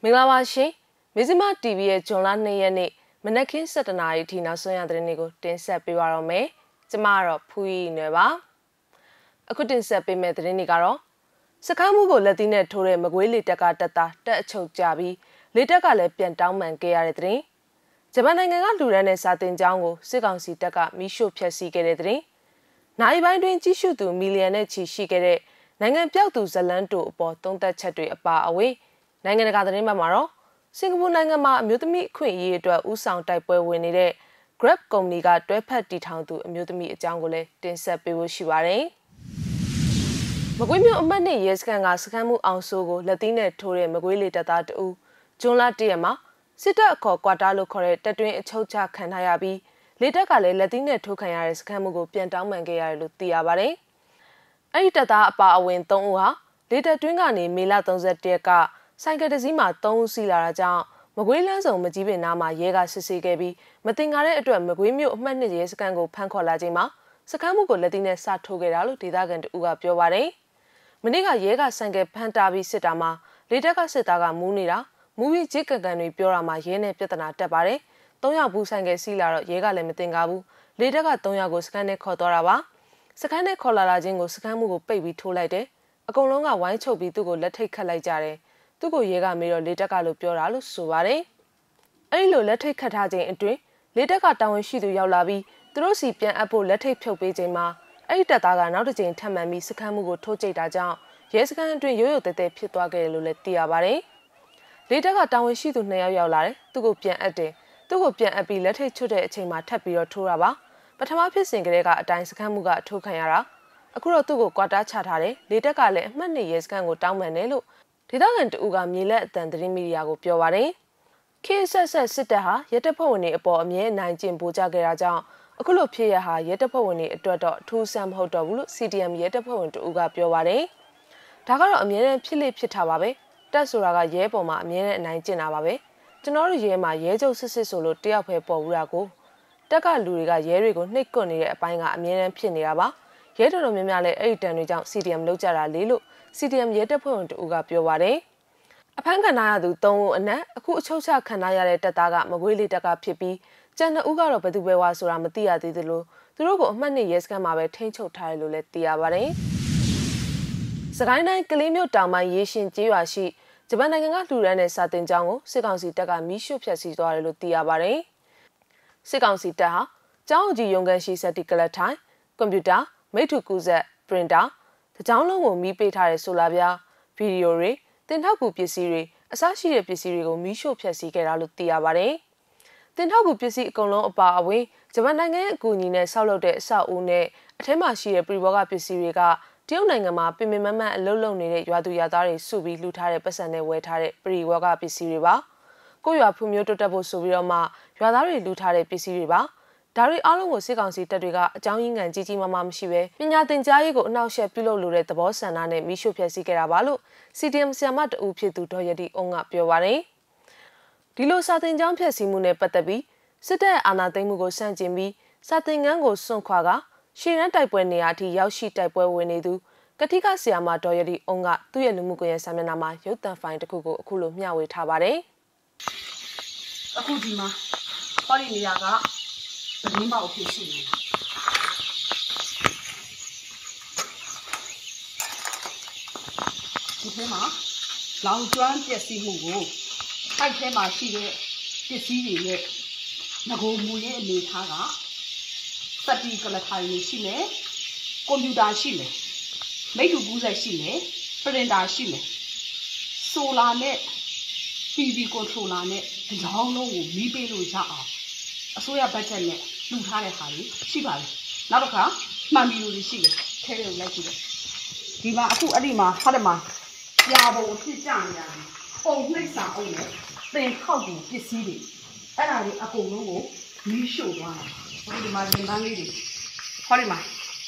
မင်္ဂလာပါရှင်မဇ္ဈိမ TV ရဲ့ဂျွန်လ2ရက်နေ့မနက်ခင်း7:00 နာရီထိနောက်ဆုံးရသတင်းတွေကိုတင်ဆက်ပေးပါတော့မယ်။ကျွန်မကတော့ဖူးရီနွယ်ပါ။အခုတင်ဆက်ပေးမယ့်သတင်းတွေကတော့စကားမှုကိုလက်သီးနဲ့ထိုးတဲ့မကွေးလေတက်ကတက်တာတက်အချုပ်ကြပြီးလေတက်ကလည်းပြန်တောင်းပန်ခဲ့ရတဲ့သတင်း။ဂျပန်နိုင်ငံကလူရန်နဲ့စာတင်ကျောင်းကိုစစ်ကောင်စီတပ်ကမီးရှို့ဖျက်ဆီးခဲ့တဲ့သတင်း။နိုင်ပိုင်းတွင်ကြီးစုသူမီလီယံနဲ့ချီရှိခဲ့တဲ့နိုင်ငံပြောက်သူဇလန်းတိုအပေါ်သုံးသက်ချက်တွေအပါအဝင်နိုင်ငံတကာသတင်းမှာတော့စင်ကာပူနိုင်ငံမှာအမျိုးသမီးအခွင့်အရေးအတွက်ဦးဆောင်တိုက်ပွဲဝင်နေတဲ့ Grab ကုမ္ပဏီကတွဲဖက်တည်ထောင်သူအမျိုးသမီးအကြောင်းကိုလည်းတင်ဆက်ပေးဖို့ရှိပါတယ်။မကွေးမြို့အမှတ်2ရဲစခန်းကစခန်းမှုအောင်ဆိုးကိုလက်သီးနဲ့ထိုးတဲ့မကွေးလေတပ်သားတဦးဂျွန်လ1ရက်မှာစစ်တပ်အခေါ်ကွာတာလို့ခေါ်တဲ့တပ်တွင်းအချုပ်ချခံထားရပြီးလေတပ်ကလည်းလက်သီးနဲ့ထိုးခံရတဲ့စခန်းမှုကိုပြန်တောင်းပန်ခဲ့ရတယ်လို့သိရပါတယ်။အဲ့ဒီတပ်သားအပါအဝင်3ဦးဟာလေတပ်တွင်းကနေမေလ31ရက်ကဆိုင်ကယ်တစ်စီးမှာ3ဦးစီးလာတာကြောင့်မကွေးလမ်းစုံမကြီးပင်နားမှာရဲကစစ်ဆေးခဲ့ပြီးမတင်ကားတဲ့အတွက်မကွေးမြို့အမှတ်2ရဲစခန်းကိုဖမ်းခေါ်လာချိန်မှာစခန်းမှုကိုလက်သီးနဲ့စထိုးခဲ့တာလို့ဒေသခံတဦးကပြောပါတယ်။မနေ့ကရဲကဆိုင်ကယ်ဖမ်းတာပြီးစစ်တာမှာလေတက်ကစစ်သားကမူးနေတာမူးပြီးဂျစ်ကန်ကန်တွေပြောတာမှာရဲနဲ့ပြဿနာတက်ပါတယ်။3ယောက်ဘူးဆိုင်ကယ်စီးလာတော့ရဲကလည်းမတင်ကားဘူး။လေတက်က3ယောက်ကိုစခန်းထဲခေါ်တော့တာပါ။စခန်းထဲခေါ်လာတာချင်းကိုစခန်းမှုကိုပိတ်ပြီးထိုးလိုက်တယ်။အကုန်လုံးကဝိုင်းချုပ်ပြီးသူ့ကိုလက်ထိတ်ခတ်လိုက်ကြတယ်။သူ့ကိုရဲကမေးတော့လေတက်ကလို့ပြောတာလို့ဆိုပါတယ်။အဲ့လိုလက်ထိတ်ခတ်ထားခြင်းအတွင်းလေတက်ကတာဝန်ရှိသူရောက်လာပြီးသူတို့စီပြန်အပ်ဖို့လက်ထိတ်ဖြုတ်ပေးခြင်းမှာအဲ့ဒီတပ်သားကနောက်တစ်ကြိမ်ထပ်မံပြီးစခန်းမှုကိုထိုးကျိတ်တာကြောင့်ရဲစခန်းအတွင်းရိုးရိုးတဲတဲဖြစ်သွားခဲ့တယ်လို့လည်းသိရပါတယ်။လေတက်ကတာဝန်ရှိသူ2ယောက်ရောက်လာတယ်။သူ့ကိုပြန်အပ်တယ်။သူ့ကိုပြန်အပ်ပြီးလက်ထိတ်ချွတ်တဲ့အချိန်မှာထပ်ပြီးတော့ထိုးတာပါ။ပထမဖြစ်စဉ်ကလေးကအတိုင်းစခန်းမှုကအထိုးခံရတာအခုတော့သူ့ကိုကွာတာချထားတယ်။လေတက်ကလည်းအမှတ်2ရဲစခန်းကိုတောင်းပန်တယ်လို့ဒေသခံတဦးကမြေလက်အတန်သတင်းမီဒီယာကိုပြောပါတယ်။ KSS စစ်တပ်ဟာရဲတပ်ဖွဲ့ဝင်တွေအပေါ်အမြဲအနိုင်ကျင့်ပို့ကြခဲ့တာကြောင့်အခုလိုဖြစ်ရဟာရဲတပ်ဖွဲ့ဝင်တွေအတွက်တော့အထူးဆန်းမဟုတ်တော့ဘူးလို့ CDM ရဲတပ်ဖွဲ့ဝင်တဦးကပြောပါတယ်။ဒါကတော့အမြဲတမ်းဖြစ်လေဖြစ်တာပါပဲ။တပ်ဆိုတာကရဲပေါ်မှာအမြဲတမ်းအနိုင်ကျင့်တာပါပဲ။ကျွန်တော်တို့ရဲမှာရဲချုပ်စစ်ဆိုလို့တယောက်ပဲပေါ်ဘူးတာကိုတက်ကလူတွေကရဲတွေကိုနှိပ်ကွနေတဲ့အပိုင်းကအမြဲတမ်းဖြစ်နေတာပါ။ရဲတော်များများလည်းအဲ့ဒီတန်တွေကြောင့် CDM လောက်ကြတာလေလို့CDM ရဲတပ်ဖွဲ့ဝင်တဦးကပြောပါတယ်။အဖမ်းခံရသူ3ဦးအနက်အခုအချုပ်ချခံရတဲ့တပ်သားကမကွေးလေတက်ကဖြစ်ပြီးကျန်2ဦးကတော့ဘယ်သူပဲဝါဆိုတာမသိရသေးသလိုသူတို့ကိုအမှတ်2ရဲစခန်းမှာပဲထိန်းချုပ်ထားတယ်လို့လည်းသိရပါတယ်။စကိုင်းတိုင်းကလေးမြို့တောင်ပိုင်းရေရှင်ကျေးရွာရှိဂျပန်နိုင်ငံကလူရန်နဲ့စာတင်ကျောင်းကိုစစ်ကောင်စီတပ်ကမီးရှို့ဖျက်ဆီးသွားတယ်လို့သိရပါတယ်။စစ်ကောင်စီတပ်ဟာကျောင်းကြီးရုံးခန်းရှိစက်တီကလတ်ထိုင်ကွန်ပျူတာမိတ္ထုကူးဆက်ပရင်တာတကြောင်းလုံးကိုမီးပေးထားတဲ့ဆိုလာပြားဗီဒီယိုတွေတင်ထောက်ကူပစ္စည်းတွေအစရှိတဲ့ပစ္စည်းတွေကိုမီးရှို့ဖျက်ဆီးခဲ့တာလို့သိရပါတယ်။တင်ထောက်ကူပစ္စည်းအကုန်လုံးအပါအဝင်ဂျပန်နိုင်ငံရဲ့အကူအညီနဲ့ဆောက်လုပ်တဲ့အဆောက်အဦနဲ့အထက်မှာရှိတဲ့ပြည်ဘောကပစ္စည်းတွေကတရုတ်နိုင်ငံမှာပင်ပင်မမတ်အလုပ်လုပ်နေတဲ့ရွာသူရွာသားတွေစုပြီးလှူထားတဲ့ပတ်စံနဲ့ဝယ်ထားတဲ့ပြည်ဘောကပစ္စည်းတွေပါ။ကိုရွာဖွံ့ဖြိုးတိုးတက်ဖို့ဆိုပြီးတော့မှရွာသားတွေလှူထားတဲ့ပစ္စည်းတွေပါ။ဒါတွေအားလုံးကိုစစ်ကောင်စီတပ်တွေကအကြောင်းရင်းခံကြီးကြီးမားမားမရှိပဲပညာသင်ကြားရေးကိုအနှောက်အယှက်ပြုလုပ်လိုတဲ့သဘောဆန္ဒနဲ့မိရှုဖျက်ဆီးခဲ့တာပါလို့ CDM ဆရာမတဦးဖြစ်သူဒေါ်ရတီအုံးကပြောပါတယ်။ဒီလိုစာသင်ကျောင်းဖျက်ဆီးမှုနဲ့ပတ်သက်ပြီးစစ်တပ်အာဏာသိမ်းမှုကိုဆန့်ကျင်ပြီးစာသင်ခန်းကိုစွန့်ခွာကရှေ့ရန်တိုက်ပွဲနေရာအထိရောက်ရှိတိုက်ပွဲဝင်နေသူကတိကဆရာမဒေါ်ရတီအုံးကသူ့ရဲ့လူမှုကွန်ရက်စာမျက်နှာမှာရုပ်သံဖိုင်တစ်ခုကိုအခုလိုမျှဝေထားပါတယ်။အခုဒီမှာဟောဒီနေရာကဗီးမောက်အဖြစ်ရှိနေတာဒီထဲမှာလောင်ကျွမ်းပျက်စီးမှုကိုထိုက်ထဲမှာရှိတဲ့ပစ္စည်းတွေရဲ့ငကိုမူရဲ့အနေထားကစက်တီကလထိုင်လေးရှိမယ်ကွန်ပျူတာရှိမယ်မိတ္တူကူးဆက်ရှိမယ်ပရင်တာရှိမယ်ဆိုလာနဲ့ PV ကွန်ထရိုလာနဲ့ဒီကြောင်းလုံးကိုမီးပေးလို့ရအောင်အစိုးရဘတ်ဂျက်နဲ့လှူထားတဲ့ဟာကြီးရှိပါတယ်နောက်တစ်ခါမှန်ဘီလိုတွေရှိတယ်ထဲထဲကိုလိုက်ကြည့်တယ်ဒီမှာအခုအဲ့ဒီမှာဟာတယ်မှာပြာပုံဖြစ်ကြနေရတယ်ပုံနှိပ်စာအုပ်နဲ့သင်ထောက်ကူပစ္စည်းတွေအဲ့ဒါတွေအကုန်လုံးကိုမီးရှို့သွားတာဒီမှာရင်ပန်းလေးတွေဟောဒီမှာ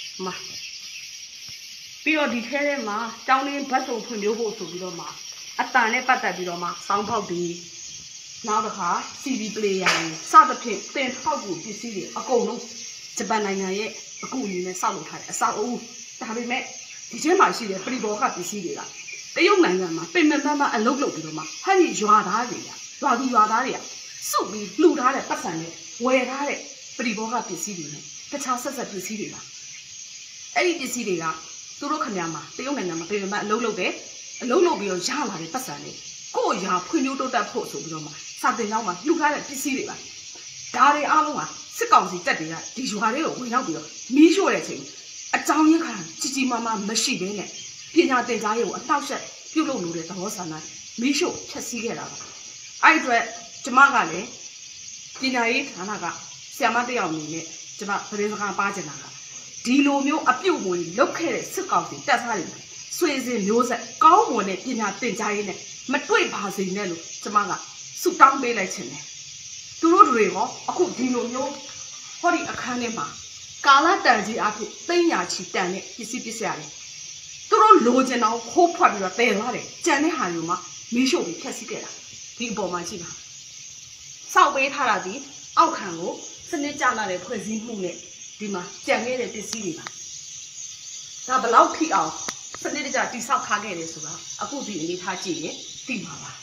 ပြီးတော့ဒီထဲထဲမှာတောင်းတင်းဘတ်စုံဖွင့်ပြဖို့ဆိုပြီးတော့မှအတန်နဲ့ပတ်သက်ပြီးတော့မှစောင်းပေါက်တွေနောက်တစ်ခါ CD player စသဖြင့်သင်ထောက်ကူပစ္စည်းတွေအကုန်လုံးဂျပန်နိုင်ငံရဲ့အကူအညီနဲ့ဆောက်လုပ်ထားတယ်အဆောက်အဦဒါပေမဲ့ဒီထဲမှာရှိတဲ့ပြည်ဘောကပစ္စည်းတွေကတရုတ်နိုင်ငံမှာပင်မမအလုပ်လုပ်ပြီးတော့မှဟဲ့ဒီရွာသားတွေကရွာသူရွာသားတွေကစုပ်ပြီးလှူထားတဲ့ပတ်စံနဲ့ဝယ်ထားတဲ့ပရိဘောဂပစ္စည်းတွေနဲ့တခြားဆက်ဆက်ပစ္စည်းတွေပါအဲ့ဒီပစ္စည်းတွေကသူတို့ခင်ဗျာမှာတရုတ်နိုင်ငံမှာပင်မအလုပ်လုပ်တယ်အလုပ်လုပ်ပြီးတော့ရလာတဲ့ပတ်စံတွေကိုယ့်ရာဖွံ့ဖြိုးတိုးတက်ဖို့ဆိုပြီးတော့မှစာတင်ကျောင်းမှာလှူထားတဲ့ပစ္စည်းတွေပါဒါတွေအားလုံးကစစ်ကောင်စီတပ်တွေကဒီရွာတွေကိုဝင်ရောက်ပြီးတော့မီးရှို့တဲ့အချိန်အကြောင်းရင်းခါကြီးကြီးမားမားမရှိဘဲနဲ့ပညာသင်ကြားရေးကိုအနှောက်အယှက်ပြုလုပ်လို့တဲ့သဘောဆန္ဒမီးရှို့ဖျက်ဆီးခဲ့တာပါအဲ့အတွက်ကျမကလည်းပညာရေးဌာနကဆရာမတယောက်အနေနဲ့ကျမသတင်းစကားပါချင်တာကဒီလိုမျိုးအပြုတ်ဝင်လုပ်ခဲ့တဲ့စစ်ကောင်စီတပ်သားတွေဆွေစဉ်မျိုးဆက်ကောင်းမွန်တဲ့ပညာသင်ကြားရေးနဲ့မတွေ့ပါစေနဲ့လို့ကျမကဆုတောင်းပေးလိုက်ခြင်းတယ်သူတို့တွေရောအခုဒီလိုမျိုးဟောဒီအခန်းထဲမှာကာလတန်ကြီးအဖြစ်သိညာချီတန်တဲ့ပစ္စည်းရတယ်သူတို့လိုချင်တော့ခိုးဖွက်ပြီးတော့တည်သွားတယ်ကြံတဲ့ဟာတွေမှာမီးရှို့ပြီးဖျက်ဆီးခဲ့တာဒီအပေါ်မှာကြည့်ပါစောက်ပေးထားတာဒီအောက်ခံကိုစနစ်ကျလာတဲ့ဖွဲ့စည်းမှုနဲ့ဒီမှာကြံခဲ့တဲ့ပစ္စည်းတွေပါဒါဘလောက်ထိအောင်စနစ်တကျတိဆောက်ထားခဲ့တယ်ဆိုတာအခုဒီအနေထားကြည့်ရင်သိမှာပါ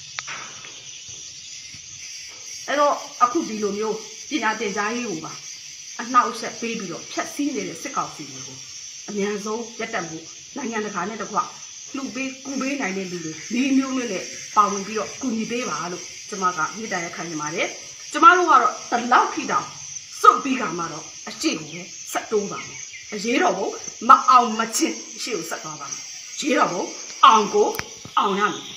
အဲ့တော့အခုဒီလိုမျိုးပညာသင်ကြားရေးကိုပါအနှောက်အယှက်ပေးပြီးတော့ဖျက်ဆီးနေတဲ့စစ်ကောင်စီတွေကိုအများဆုံးရက်တက်မှုနိုင်ငံတကာနဲ့တကွလှူပေးကူပေးနိုင်တဲ့လူတွေဒီမျိုးမျိုးနဲ့ပါဝင်ပြီးတော့ကူညီပေးပါလို့ကျွန်မကမြစ်တာရက်ခံနေပါတယ်ကျွန်မတို့ကတော့တလောက်ထိတောင်စွန့်ပြီးကမှတော့အရှိကိုဆက်တိုးပါမယ်အရေးတော်ဘုံမအောင်မချင်းအရှိကိုဆက်သွားပါမယ်ရေးတော်ဘုံအောင်ကိုအောင်ရမယ်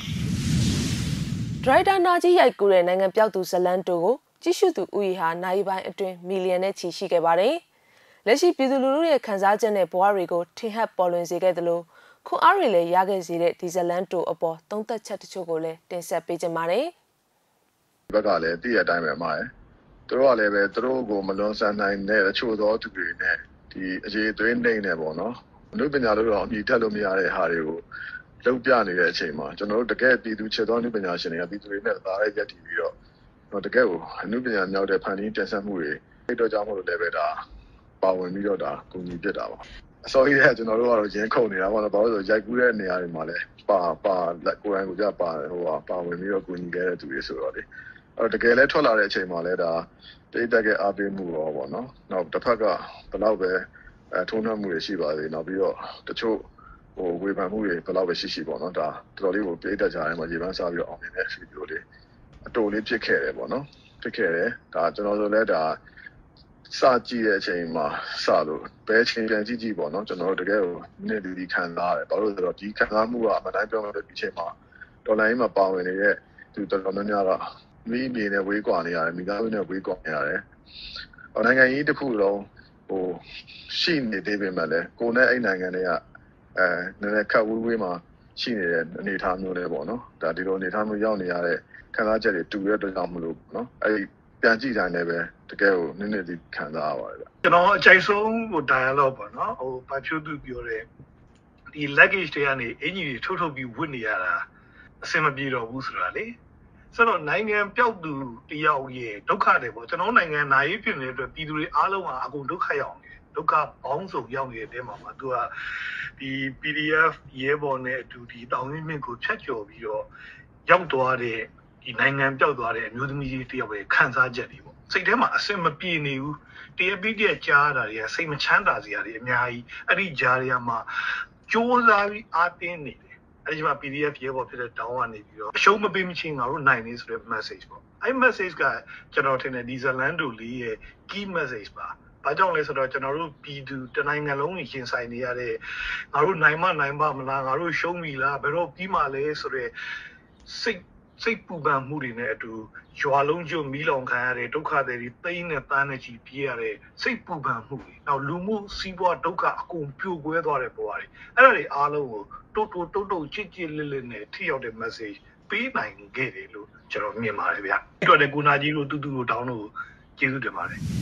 ဒရိုက်တာနာကြီးရိုက်ကူတဲ့နိုင်ငံပြောက်သူဇလန်တိုကိုကြည့်ရှုသူဦးရီဟာနိုင်ပိုင်းအတွင်းမီလီယံနဲ့ချီရှိခဲ့ပါတယ်။လက်ရှိပြည်သူလူထုရဲ့ခံစားချက်နဲ့ဘဝတွေကိုထင်ဟပ်ပေါ်လွင်စေခဲ့သလိုခွန်အားတွေလည်းရခဲ့စေတဲ့ဒီဇလန်တိုအပေါ်သုံးသက်ချက်တချို့ကိုလည်းတင်ဆက်ပေးကြပါမယ်။ဘက်ကလည်းတည့်ရတိုင်းပဲမှားတယ်။သူတို့ကလည်းပဲသူတို့ကိုမလွန်ဆန်နိုင်တဲ့တချို့သောသူတွေနဲ့ဒီအခြေသွေးနှိမ့်နေပေါ့နော်။အနုပညာတို့တော့အမြည်တက်လို့မရတဲ့ဟာတွေကိုလုံးပြနေတဲ့အချိန်မှာကျွန်တော်တို့တကယ်ပြည်သူချစ်သောအနုပညာရှင်တွေကပြည်သူတွေနဲ့သားရဲရက်တည်ပြီးတော့တကယ်ကိုအနုပညာမြောက်တဲ့ဖန်တီးတင်ဆက်မှုတွေအဲ့တော့ကြောင့်မို့လို့လည်းပဲဒါပါဝင်ပြီးတော့ဒါကူညီပြစ်တာပါအစောကြီးကကျွန်တော်တို့ကတော့ရင်းခုန်နေတာပေါ့နော်ဘာလို့ဆိုရိုက်ကူးတဲ့နေရာတွေမှာလည်းပါလက်ကိုယ်တိုင်ကိုကြပါဝင်ပြီးတော့ကူညီခဲ့တဲ့သူတွေဆိုတော့လေအဲ့တကယ်လဲထွက်လာတဲ့အချိန်မှာလည်းဒါတိတ်တက်ကအားပေးမှုရောပေါ့နော်နောက်တစ်ဖက်ကဘယ်တော့ပဲထုံးနှံမှုတွေရှိပါသေးနောက်ပြီးတော့တချို့ဝေဖန်မှုတွေဘယ်တော့ပဲရှိပေါ့နော်ဒါတော်တော်လေးကိုပြိတ္တကြတယ်မှာရေပန်းစားပြီးတော့အောင်နေတဲ့ဗီဒီယိုလေးအတူလေးဖြစ်ခဲ့တယ်ပေါ့နော်ဖြစ်ခဲ့တယ်ဒါကျွန်တော်တို့လည်းဒါစကြည့်တဲ့အချိန်မှာစလို့ဘယ်ချိန်ပြန်ကြည့်ပေါ့နော်ကျွန်တော်တို့တကယ်ကိုနေ့ဒီခံစားရတယ်ဘာလို့လဲဆိုတော့ဒီခံစားမှုကအမှန်တိုင်းပြောမယ်ဒီချိန်မှာတော်လိုင်းမှာပါဝင်နေတဲ့သူတော်တော်များများကမိမိနဲ့ဝေးကွာနေရတယ်မိသားစုနဲ့ဝေးကွာနေရတယ်နိုင်ငံကြီးတစ်ခုလုံးရှိနေသေးပေမဲ့လည်းကိုယ်နဲ့အဲ့နိုင်ငံတွေကနည်းနည်းခက်ဝေးမှာရှိနေတဲ့အနေအထားမျိုးလေးပေါ့နော်ဒါဒီလိုအနေအထားမျိုးရောက်နေရတဲ့ခံစားချက်တွေတူရတဲ့အတွက်ကြောင့်မလို့နော်အဲ့ဒီပြန်ကြည့်တိုင်းလည်းပဲတကယ်ကိုနည်းနည်းလေးခံစားရပါတယ်ဗျကျွန်တော်အကြိုက်ဆုံးdialogue ပေါ့နော်ဘာဖြိုးသူပြောတဲ့ဒီ luggage တွေကနေအင်ကြီးတွေထုတ်ပြီးဝတ်နေရတာအဆင်မပြေတော့ဘူးဆိုတာလေဆိုတော့နိုင်ငံပျောက်သူတယောက်ရဲ့ဒုက္ခတွေပေါ့ကျွန်တော်နိုင်ငံနာရေးဖြစ်နေတဲ့အတွက်ပြည်သူတွေအားလုံးကအကုန်ဒုက္ခရောက်နေတယ်ဒုက္ခပေါင်းစုံရောက်နေတဲ့တဲမှာသူကဒီ PDF ရဲဘော်နဲ့အတူဒီတောင်ရင်းမြင့်ကိုဖြတ်ကျော်ပြီးတော့ရောက်သွားတဲ့ဒီနိုင်ငံပျောက်သွားတဲ့အမျိုးသမီးတယောက်ပဲခံစားချက်တွေပေါ့စိတ်ထဲမှာအဆင်မပြေနေဘူးတရားပြီးတဲ့ကြားတာတွေကစိတ်မချမ်းသာစရာတွေအများကြီးအဲ့ဒီကြားတွေကမှကြိုးစားပြီးအားတင်းနေတယ်အဲ့ဒီမှာ PDF ရဲဘော်ဖြစ်တဲ့တောင်းကနေပြီးတော့အရှုံးမပေးမချင်းငါတို့နိုင်နေဆိုတဲ့ message ပေါ့အဲ့ message ကကျွန်တော်ထင်တယ်ဒီဇလန်တိုလေးရဲ့ key message ပါဘာကြောင့်လဲဆိုတော့ကျွန်တော်တို့ပြည်သူတနိုင်ငံလုံးကြီးရင်ဆိုင်နေရတဲ့ငါတို့နိုင်မမလားငါတို့ရှုံးပြီလားဘယ်တော့ပြီးမှလဲဆိုတဲ့စိတ်ပူပန်မှုတွေနဲ့အတူရွာလုံးကျွတ်မီးလောင်ခံရတဲ့ဒုက္ခတွေသိန်းနဲ့တန်းနဲ့ကြီးပြေးရတဲ့စိတ်ပူပန်မှုတွေနောက်လူမှုစီးပွားဒုက္ခအကုန်ပြိုကွဲသွားတဲ့ဘဝတွေအဲ့ဒါတွေအားလုံးကိုတိုးချစ်လစ်နဲ့ထိရောက်တဲ့ message ပေးနိုင်ခဲ့တယ်လို့ကျွန်တော်မြင်ပါတယ်ဗျ။အဲ့တော့လည်းကိုနာကြီးတို့တူတို့တောင်းတို့ကျေးဇူးတင်ပါတယ်။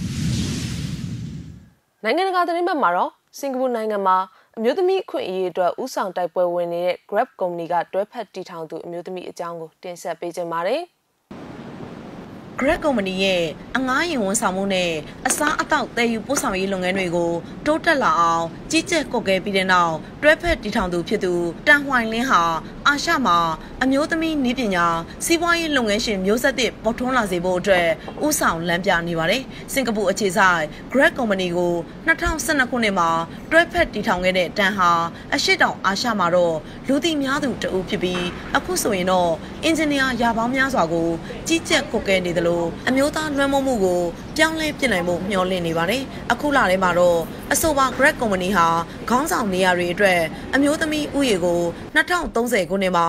နိုင်ငံတကာသတင်းဘက်မှာတော့စင်ကာပူနိုင်ငံမှာအမျိုးသမီးအခွင့်အရေးအတွက်ဥဆောင်တိုက်ပွဲဝင်နေတဲ့ Grab ကုမ္ပဏီကတွဲဖက်တည်ထောင်သူအမျိုးသမီးအကြောင်းကိုတင်ဆက်ပေးကြပါမယ်။ Greg Company ရဲ့အငားရင်ဝန်ဆောင်မှုနဲ့အစားအသောက်တည်ယူပို့ဆောင်ရေးလုပ်ငန်းတွေကိုတိုးတက်လာအောင်ကြီးကြပ်ကွပ်ကဲပြီးတဲ့နောက်တွဲဖက်တည်ထောင်သူဖြစ်သူတန်ဟွိုင်လင်းဟာအာရှမှာအမျိုးသမီးနည်းပညာစီးပွားရေးလုပ်ငန်းရှင်မျိုးဆက်သစ်ပေါ်ထွန်းလာစေဖို့အတွက်ဦးဆောင်လမ်းပြနေပါတယ်။စင်ကာပူအခြေစိုက် Greg Company ကို2012ခုနှစ်မှာတွဲဖက်တည်ထောင်ခဲ့တဲ့တန်ဟာအရှေ့တောင်အာရှမှာတော့လူသိများသူတအုပ်ဖြစ်ပြီးအခုဆိုရင်တော့အင်ဂျင်နီယာရာပေါင်းများစွာကိုကြီးကြပ်ကွပ်ကဲနေတယ်လို့အမျိုးသားလွှမ်းမိုးမှုကိုပြောင်းလဲပြနိုင်ဖို့မျှော်လင့်နေပါတယ်။အခုလထဲမှာတော့အဆိုပါ Greg Company ဟာခေါင်းဆောင်နေရာတွေအတွက်အမျိုးသမီးဥယျာဉ်ကို2030ခုနှစ်မှာ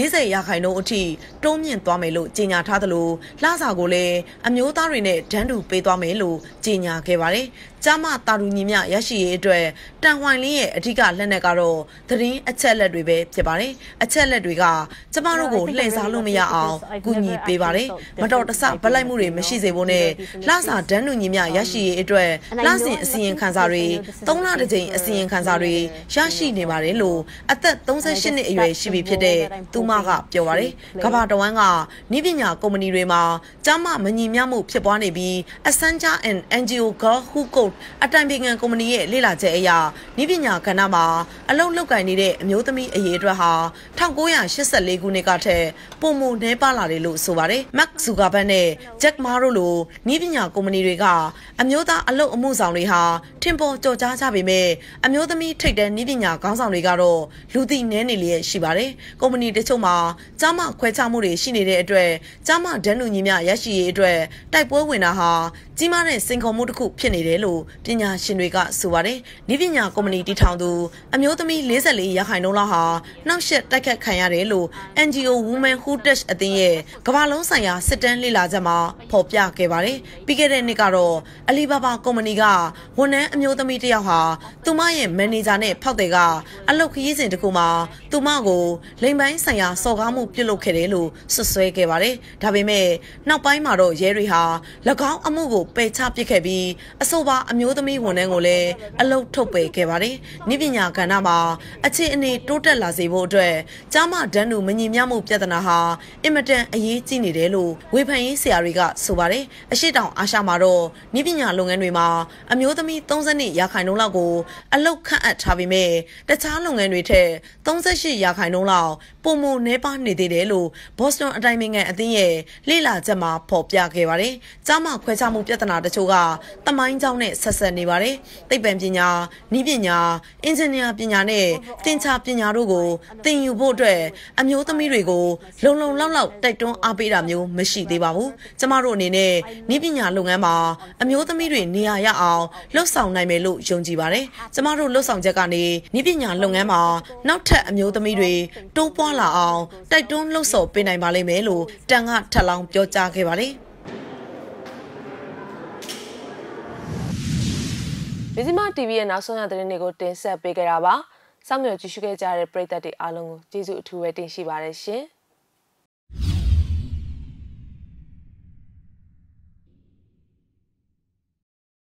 40%အထိတိုးမြင့်သွားမယ်လို့ကြေညာထားသလိုလစာကိုလည်းအမျိုးသားတွေနဲ့တန်းတူပေးသွားမယ်လို့ကြေညာခဲ့ပါတယ်။ကျမတာရူညီမြရရှိရေးအတွက်တန်ဟွိုင်လင်းရဲ့အဓိကလက်နက်ကတော့သတင်းအချက်လက်တွေပဲဖြစ်ပါတယ်။အချက်လက်တွေကကျမတို့ကိုလှည့်စားလို့မရအောင်ကူညီပေးပါတယ်။မတော်တဆဗလိုက်မှုတွေမရှိစေဖို့နဲ့လစာတန်းတူညီမြရရှိရေးအတွက်လစဉ်အစီရင်ခံစာတွေ3လတစ်ကြိမ်အစီရင်ခံစာတွေရရှိနေပါတယ်လို့အသက်38နှစ်အရွယ်ရှိပြီဖြစ်တဲ့သူမကပြောပါတယ်။ကမ္ဘာတဝန်းကနည်းပညာကုမ္ပဏီတွေမှာကျမမညီမျှမှုဖြစ်ပွားနေပြီး Accenture and NGO Girl Who Code အတိုင်ပင်ခံကုမ္ပဏီရဲ့လေ့လာချက်အရနည်းပညာကဏ္ဍမှာအလုပ်လုပ်ကိုင်နေတဲ့အမျိုးသမီးအရေးအတွက်ဟာ1984ခုနှစ်ကထက်ပိုမိုနှဲပါလာတယ်လို့ဆိုပါတယ်။ Mark Zuckerberg နဲ့ Jack Ma တို့လိုနည်းပညာကုမ္ပဏီတွေကအမျိုးသားအလုပ်အမှုဆောင်တွေဟာထင်ပေါ်ကျော်ကြားကြပေမဲ့အမျိုးသမီးထိပ်တန်းနည်းပညာခေါင်းဆောင်တွေကတော့လူသိနည်းနေလျက်ရှိပါတယ်။ကုမ္ပဏီတချို့မှာကျမခွဲခြားမှုတွေရှိနေတဲ့အတွက်ကျမဒန်းလူညီမျှရရှိရေးအတွက်တိုက်ပွဲဝင်တာဟာကြီးမားတဲ့စိန်ခေါ်မှုတစ်ခုဖြစ်နေတယ်လို့ပညာရှင်တွေကဆိုပါတယ်။နည်းပညာကုမ္ပဏီတည်ထောင်သူအမျိုးသမီး44%လောက်ဟာနောက်ဆက်တိုက်ခတ်ခံရတယ်လို့ NGO Women Who Touch အသင်းရဲ့ကမ္ဘာလုံးဆိုင်ရာစစ်တမ်းလေ့လာချက်မှာဖော်ပြခဲ့ပါတယ်။ပြီးခဲ့တဲ့နှစ်ကတော့အလီဘာဘာကုမ္ပဏီကဝန်ထမ်းအမျိုးသမီးတစ်ယောက်ဟာသူမရဲ့မန်နေဂျာနဲ့ဖောက်တယ်ကအလုပ်ခရီးစဉ်တစ်ခုမှာသူမကိုလိမ်ပိုင်းဆိုင်ရာစော်ကားမှုပြုလုပ်ခဲ့တယ်လို့ဆွဆွဲခဲ့ပါတယ်။ဒါပေမဲ့နောက်ပိုင်းမှာတော့ရဲတွေဟာ၎င်းအမှုကိုပယ်ချပစ်ခဲ့ပြီးအဆိုပါအမျိုးသမီးဝန်ထမ်းကိုလည်းအလုပ်ထုတ်ပယ်ခဲ့ပါတယ်။နည်းပညာကဏ္ဍမှာအခြေအနေတိုးတက်လာစေဖို့အတွက်ကျမဒန်းလူမညီမျှမှုပြဿနာဟာအင်မတန်အရေးကြီးနေတယ်လို့ဝေဖန်ရေးဆရာတွေကဆိုပါတယ်။အရှိတောင်အာရှမှာတော့နည်းပညာလုပ်ငန်းတွေမှာအမျိုးသမီး32%လောက်ကိုအလုပ်ခန့်အပ်ထားပေမဲ့တခြားလုပ်ငန်းတွေထက်38%လောက်ပုံမနှဲပါနေသေးတယ်လို့ဘော့စတွန်အတိုင်ပင်ခံအသင်းရဲ့လေ့လာချက်မှာဖော်ပြခဲ့ပါတယ်။ကျမခွဲခြားမှုပြဿနာတချို့ကတမိုင်းကြောင်းနဲ့ဆက်ဆက်နေပါတယ်။သိပ္ပံပညာ၊နည်းပညာ၊အင်ဂျင်နီယာပညာနဲ့သင်္ချာပညာတို့ကိုသင်ယူဖို့အတွက်အမျိုးသမီးတွေကိုလုံလုံလောက်လောက်တိုက်တွန်းအားပေးတာမျိုးမရှိသေးပါဘူး။ကျမတို့အနေနဲ့နည်းပညာလုပ်ငန်းမှာအမျိုးသမီးတွေနေရာရအောင်လှုပ်ဆောင်နိုင်မယ်လို့ယုံကြည်ပါတယ်။ကျမတို့လှုပ်ဆောင်ချက်ကနေနည်းပညာလုပ်ငန်းမှာနောက်ထပ်အမျိုးသမီးတွေတိုးပွားလာအောင်တိုက်တွန်းလှုပ်ဆော်ပေးနိုင်ပါလိမ့်မယ်လို့တန်ကထပ်လောင်းပြောကြားခဲ့ပါတယ်။မြစီမ TV ရဲ့နောက်ဆုံးရသတင်းတွေကိုတင်ဆက်ပေးကြတာပါ။စောင့်မျှော်ကြည့်ရှုခဲ့ကြတဲ့ပရိသတ်တွေအားလုံးကိုကျေးဇူးအထူးပဲတင်ရှိပါတယ်ရှင်။